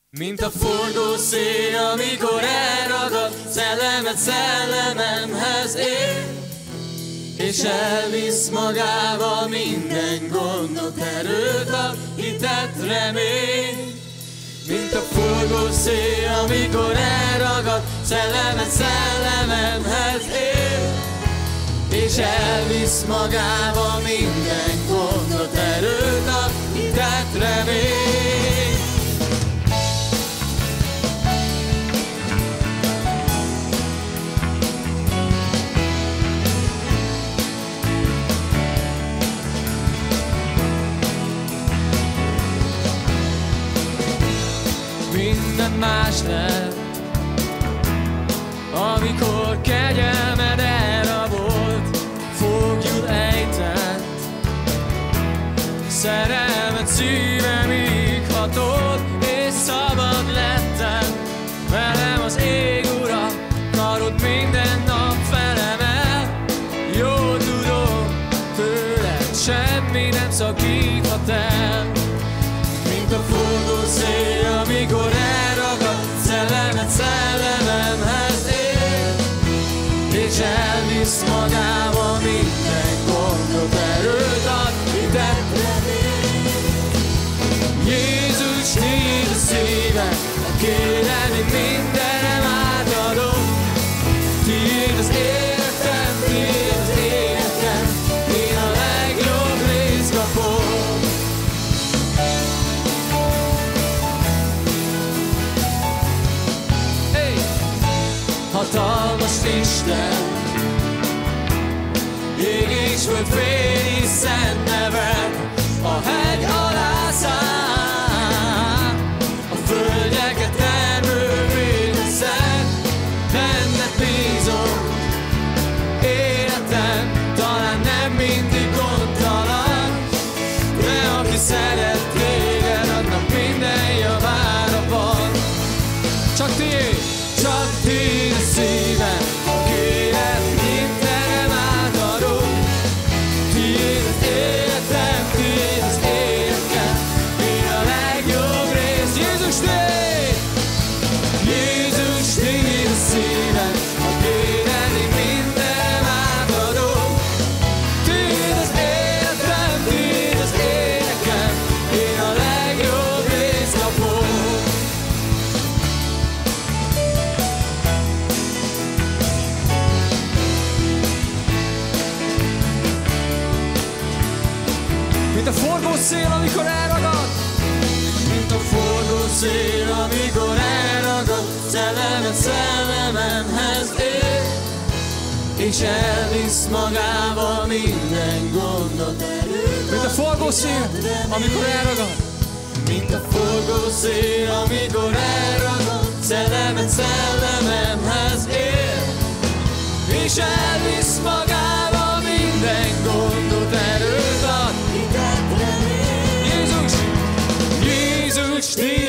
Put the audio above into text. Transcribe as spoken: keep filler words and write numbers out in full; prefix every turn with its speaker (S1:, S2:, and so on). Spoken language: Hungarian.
S1: Mint a forgó szél, amikor elragad, szellemet szellememhez ér, és elvisz magával minden gondot, erőt, a hitet, remény. Mint a forgó szél, amikor elragad, szellemet szellememhez ér, és elvisz magával minden gondot, erőt, a hitet, remény. Minden más lett, amikor kegyelmed elrabolt, foglyul ejtett, szerelmed szívemig hatolt, és szabad lettem, velem az ég ura, karod minden nap felemel. Jól tudom, tőled semmi nem szakíthat el. Mint a forgó szél, amikor elragad, szellemet szellememhez ér, és elvisz magával minden gondot, erőt ad, hitet, remény. Jézus, tiéd a szívem, a kérelmi mindenem átadom. Tiéd az életem, tiéd az életem, én a legjobb részt kapom. Hatalmas Isten, ég és föld féli szent neved, a hegy alá száll, a földeket termővé teszed, benned bízom, életem talán nem mindig gondtalan, de aki szeret téged, annak minden javára van. Csak tiéd, csak tiéd a szívem, a kérem, mindenem átadom. Tiéd az életem, tiéd az életem, én a legjobb rész. Jézus, tiéd! Jézus, tiéd a szívem, a kérem, mindenem átadom. Tiéd az életem, tiéd az életem, én a legjobb rész kapom. Mint a forgó szél, amikor elragad, mint a forgó szél, amikor elragad, szellemet szellememhez ér, és elvisz magával minden gondot, erőt. Mint a forgó szél, amikor elragad, mint a forgó szél, amikor elragad, szellemet szellememhez ér, és elvisz magával minden gondot, erőt ad. Jézus, Jézus,